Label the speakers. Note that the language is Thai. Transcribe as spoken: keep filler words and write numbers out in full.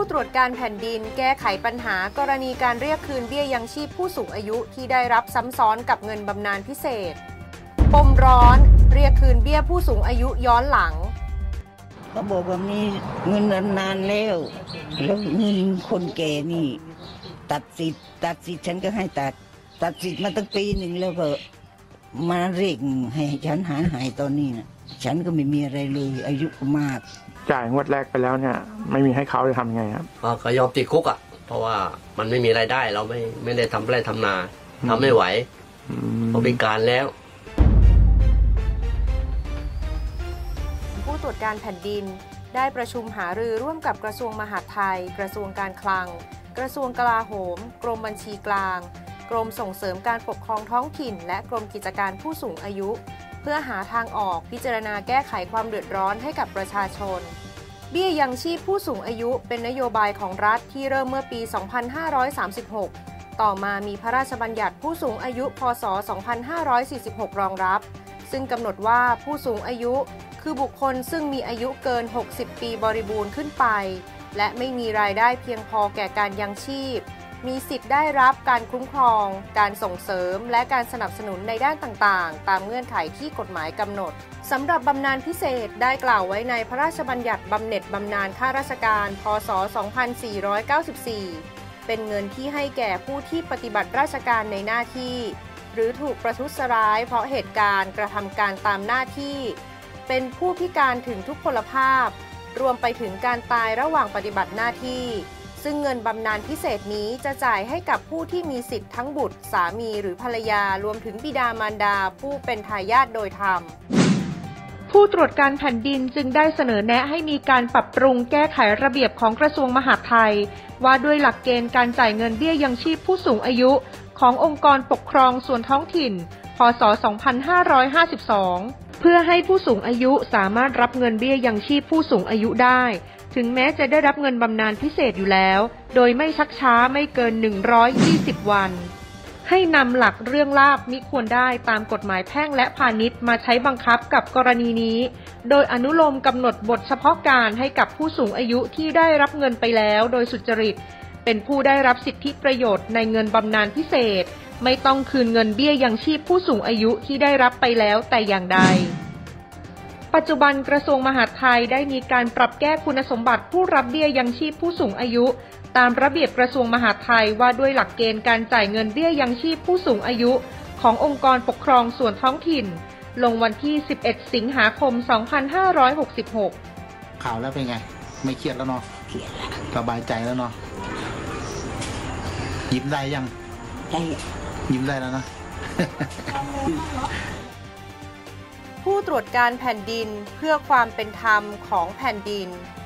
Speaker 1: ผู้ตรวจการแผ่นดินแก้ไขปัญหากรณีการเรียกคืนเบี้ยยังชีพผู้สูงอายุที่ได้รับซ้ำซ้อนกับเงินบำนาญพิเศษปมร้อนเรียกคืนเบี้ยผู้สูงอายุย้อนหลัง
Speaker 2: เขาบอกว่ามีเงินนานแล้วแล้วเงินคนแก่นี่ตัดสิทธิ์ตัดสิทธิ์ฉันก็ให้ตัดตัดสิทธิ์มาตั้งปีหนึ่งแล้วก็มาเรียกให้ฉันหาหายตอนนี้นะฉันก็ไม่มีอะไรเลยอายุมาก
Speaker 3: จ่ายงวดแรกไปแล้วเนี่ยไม่มีให้เขาจะทำไงครับ
Speaker 4: ก็ยอมติดคุกอ่ะเพราะว่ามันไม่มีรายได้เราไม่ไม่ได้ทำไร่ทำนาทำไม่ไหวเพราะพิการแล้ว
Speaker 1: ผู้ตรวจการแผ่นดินได้ประชุมหารือร่วมกับกระทรวงมหาดไทยกระทรวงการคลังกระทรวงกลาโหมกรมบัญชีกลางกรมส่งเสริมการปกครองท้องถิ่นและกรมกิจการผู้สูงอายุเพื่อหาทางออกพิจารณาแก้ไขความเดือดร้อนให้กับประชาชนเบี้ยยังชีพผู้สูงอายุเป็นนโยบายของรัฐที่เริ่มเมื่อปี สองพันห้าร้อยสามสิบหก ต่อมามีพระราชบัญญัติผู้สูงอายุ พ.ศ. สองพันห้าร้อยสี่สิบหก รองรับซึ่งกำหนดว่าผู้สูงอายุคือบุคคลซึ่งมีอายุเกิน หกสิบ ปีบริบูรณ์ขึ้นไปและไม่มีรายได้เพียงพอแก่การยังชีพมีสิทธิ์ได้รับการคุ้มครองการส่งเสริมและการสนับสนุนในด้านต่างๆตามเงื่อนไขที่กฎหมายกำหนดสำหรับบำนาญพิเศษได้กล่าวไว้ในพระราชบัญญัติบำเหน็จบำนาญข้าราชการ พ.ศ. สองพันสี่ร้อยเก้าสิบสี่ เป็นเงินที่ให้แก่ผู้ที่ปฏิบัติราชการในหน้าที่หรือถูกประทุษร้ายเพราะเหตุการณ์กระทำการตามหน้าที่เป็นผู้พิการถึงทุพพลภาพรวมไปถึงการตายระหว่างปฏิบัติหน้าที่ซึ่งเงินบำนาญพิเศษนี้จะจ่ายให้กับผู้ที่มีสิทธิ์ทั้งบุตรสามีหรือภรรยารวมถึงบิดามารดาผู้เป็นทายาทโดยธรรมผู้ตรวจการแผ่นดินจึงได้เสนอแนะให้มีการปรับปรุงแก้ไขระเบียบของกระทรวงมหาดไทยว่าด้วยหลักเกณฑ์การจ่ายเงินเบี้ยยังชีพผู้สูงอายุขององค์กรปกครองส่วนท้องถิ่น พ.ศ. สองพันห้าร้อยห้าสิบสอง เพื่อให้ผู้สูงอายุสามารถรับเงินเบี้ยยังชีพผู้สูงอายุได้ถึงแม้จะได้รับเงินบำนาญพิเศษอยู่แล้วโดยไม่ชักช้าไม่เกินหนึ่งร้อยยี่สิบวันให้นำหลักเรื่องลาภมิควรได้ตามกฎหมายแพ่งและพาณิชย์มาใช้บังคับกับกรณีนี้โดยอนุโลมกำหนดบทเฉพาะการให้กับผู้สูงอายุที่ได้รับเงินไปแล้วโดยสุจริตเป็นผู้ได้รับสิทธิประโยชน์ในเงินบำนาญพิเศษไม่ต้องคืนเงินเบี้ยยังชีพผู้สูงอายุที่ได้รับไปแล้วแต่อย่างใดปัจจุบันกระทรวงมหาดไทยได้มีการปรับแก้คุณสมบัติผู้รับเบี้ยยังชีพผู้สูงอายุตามระเบียบกระทรวงมหาดไทยว่าด้วยหลักเกณฑ์การจ่ายเงินเบี้ยยังชีพผู้สูงอายุขององค์กรปกครองส่วนท้องถิ่นลงวันที่สิบเอ็ดสิงหาคมสองพันห้าร้อยหกสิบหก
Speaker 5: ข่าวแล้วเป็นไงไม่เครียดแล้วเนาะ
Speaker 2: เครียดแล้ว
Speaker 5: สบายใจแล้วเนาะยิ้มได้ยัง
Speaker 2: ได้
Speaker 5: ยิ้มได้แล้วนะ
Speaker 1: ผู้ตรวจการแผ่นดินเพื่อความเป็นธรรมของแผ่นดิน